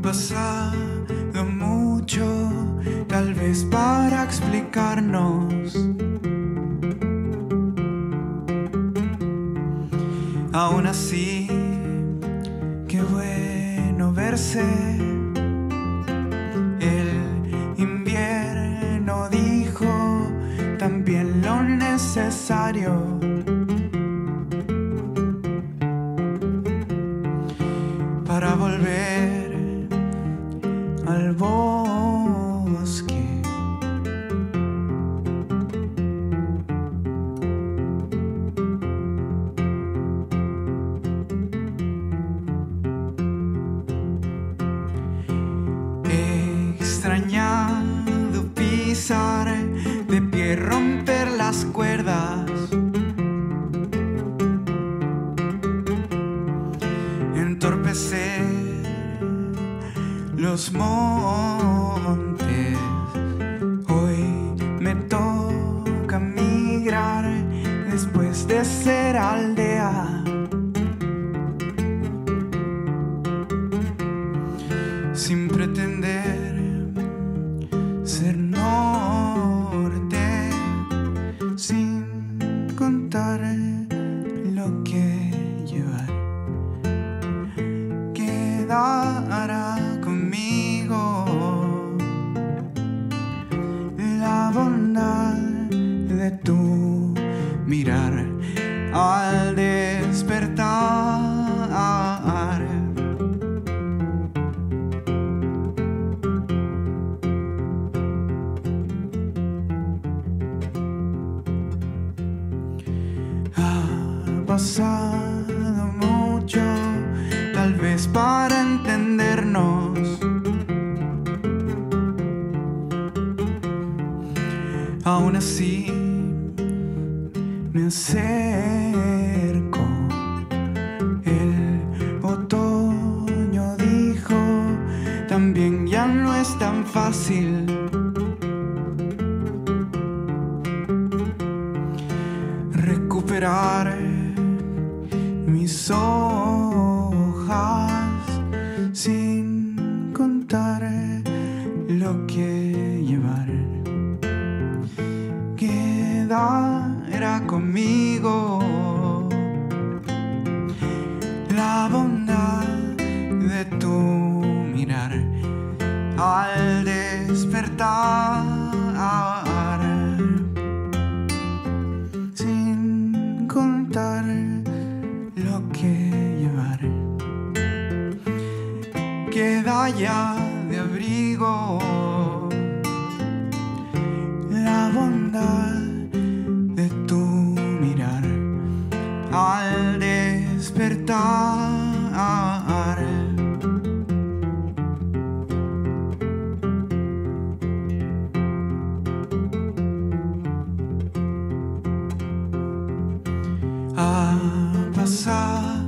pasado mucho, tal vez para explicarnos. Aún así, qué bueno verse. El invierno dijo también lo necesario para volver al bosque. He extrañado pisar de pie, romper las cuerdas, entorpecer los montes. Hoy me toca migrar después de ser aldea, sin pretender ser norte, sin contar lo que llevar. Quedará conmigo la bondad de tu mirar al despertar. Ha pasado mucho, tal vez para entendernos. Aún así me acerco. El otoño dijo también ya no es tan fácil recuperar mis hojas, sin contar lo que llevar. Quedará conmigo la bondad de tu mirar al despertar, sin contar lo que llevar. Queda ya de abrigo la bondad de tu mirar al despertar. Ha pasado